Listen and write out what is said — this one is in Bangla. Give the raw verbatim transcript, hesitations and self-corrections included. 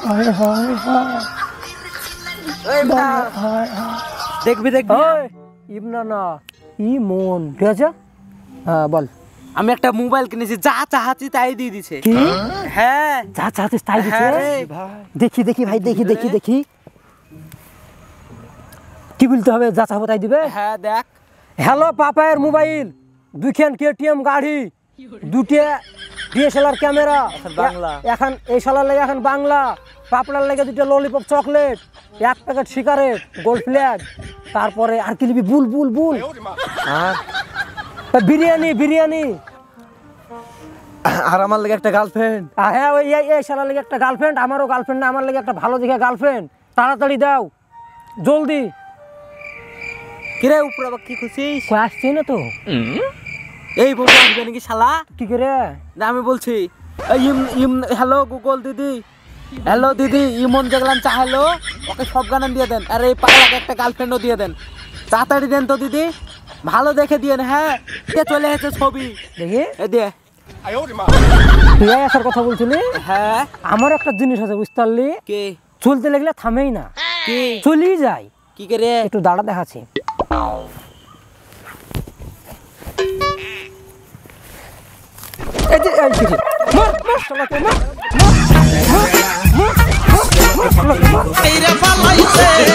হায় হায় হায় দেখবি দেখবি ইমনা না ইমন ঠিক আছে হ্যাঁ বল আমি একটা মোবাইল কিনেছি যা চাহাচ্ছি তাই দিয়ে দিছে কি হ্যাঁ যা চাচ্ছিস তাই দিছে দেখি দেখি ভাই দেখি দেখি দেখি কি বলতে হবে যা চাবো তাই দিবে হ্যাঁ দেখ হ্যালো পাপায়ের মোবাইল দুইখান কেটিএম গাড়ি দুটো ডিএসএলআর ক্যামেরা বাংলা এখন এই শালার লাগে এখন বাংলা পাপড়ার লাগে দুটো ললিপপ চকলেট এক প্যাকেট সিগারেট গোল্ড ফ্ল্যাগ তারপরে আর কি নিবি বুল বুল বুল আর বিরিয়ানি বিরিয়ানি আর আমার লাগে একটা গার্লফ্রেন্ড হ্যাঁ ওই এই শালার লাগে একটা গার্লফ্রেন্ড আমারও গার্লফ্রেন্ড না আমার লাগে একটা ভালো দেখে গার্লফ্রেন্ড তাড়াতাড়ি দাও জলদি কিরে উপরে আবার কি খুশিস কই আসছি না তো এই বলতে আসবে নাকি শালা কি করে না আমি বলছি ইম ইম হ্যালো গুগল দিদি হ্যালো দিদি ইমন দেখলাম চা হ্যালো ওকে সব গান দিয়ে দেন আর এই পাড়াকে একটা গার্লফ্রেন্ডও দিয়ে দেন তাড়াতাড়ি দেন তো দিদি ভালো দেখে দিয়েন হ্যাঁ চলে এসেছে ছবি দেখি এ দিয়ে তুই আসার কথা বলছিলি হ্যাঁ আমার একটা জিনিস আছে বুঝতে পারলি কে চলতে লাগলে থামেই না কি চলেই যায় কি করে একটু দাঁড়া দেখাচ্ছি এই যে এই যে মার মার শালাকে মার মার মার মার মার